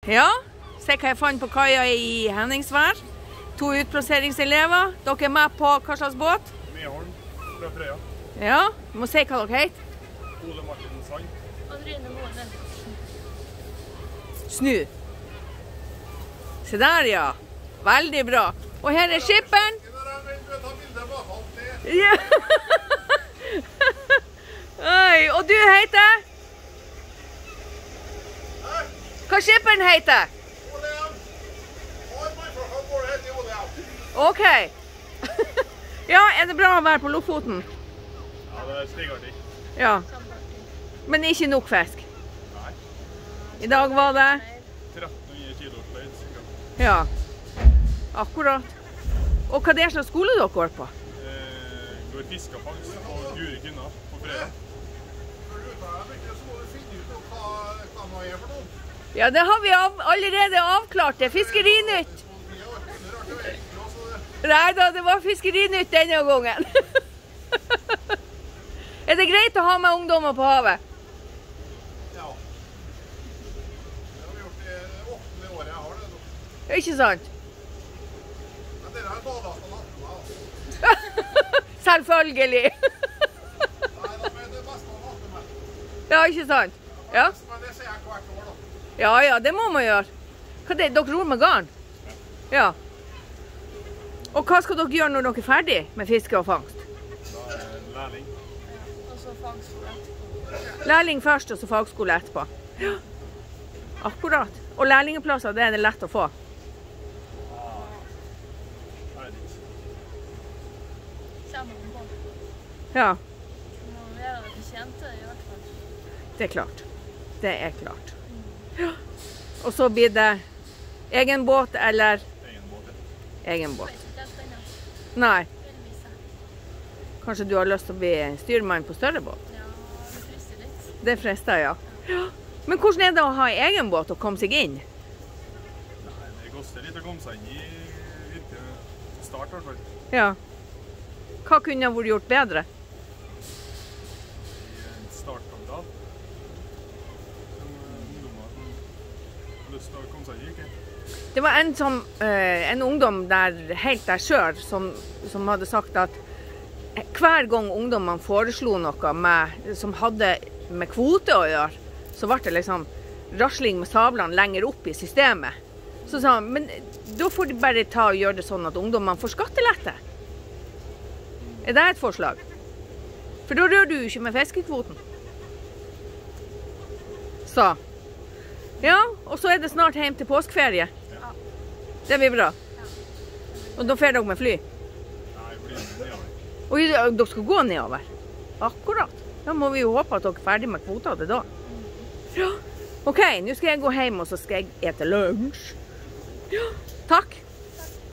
Ja, se hva jeg fant på kaia i Henningsvær. 2 utplasseringselever. Dere er med på hva slags båt? Meholm fra Frøya. Ja, du må si hva dere heter. Ole Martin Sand. Adrienne Måne. Snu. Se der, ja. Veldig bra. Og her er skipperen. Ja. Oi, og du heter? Hva skipperen heter? Ok. Ja, er det bra å være på Lofoten? Ja, det er stigartig. Ja. Men ikke nok fisk? Nei. I dag var det? 1300 kilo fløyd. Ja. Akkurat. Og hva er det slags skole dere går på? Går fiskefangst på Guri Kynna på Frøya. Ja, det har vi allerede avklart. Det er Fiskerinytt. Nei da, det var Fiskerinytt denne gangen. Er det greit å ha med ungdommer på havet? Ja. Det har vi gjort i 8. året jeg har det nå. Ikke sant? Men dere har badet natten meg. Selvfølgelig. Nei, da er det beste å natte meg. Ja, ikke sant? Ja. Men det ser jeg hvert år da. Ja, ja, det må man gjøre. Hva er det? Dere ror med garn? Ja. Og hva skal dere gjøre når dere er ferdig med fiske og fangst? Da er det lærling. Og så fagskole. Lærling først, og så fagskole etterpå. Ja. Akkurat. Og lærlingeplasser, det er det lett å få. Nei, det ikke. Kommer hun på. Ja, Så må vi gjøre det til kjente i hvert fall. det er klart. Det er klart. Ja. Og så blir det egen båt eller Egen båt, ja. egen båt. Vet ikke helt ennå. Nei, Vil vise. kanskje du har lyst til å bli styrmann på større båt? Ja, det frister litt. Det frister, ja. Ja. Men hvordan er det å ha egen båt og komme seg inn? Nei, det koster litt å komme seg inn i yrket til start i hvert fall. Ja. Hva kunne vært gjort bedre? I en startkapital. Som ungdommer som har lyst til å komme seg inn i yrket. Det var en ungdom der, helt der selv, som hadde sagt at hver gang ungdommene foreslo noe som hadde med kvote å gjøre, så ble det liksom rasling med sablene lenger opp i systemet. Så sa han, men da får de bare gjøre det sånn at ungdommene får skattelette. Er det et forslag? For da rører du jo ikke med fiskekvoten. Så. Ja, og så er det snart hjem til påskeferie. Det blir bra. Og da fer dere med fly. Nei, det blir nedover. Og dere skal gå nedover. Akkurat. Da må vi jo håpe at dere er ferdig med kvota til da. Ja. Ok, nå skal jeg gå hjem, og så skal jeg ete lunsj. Ja. Takk.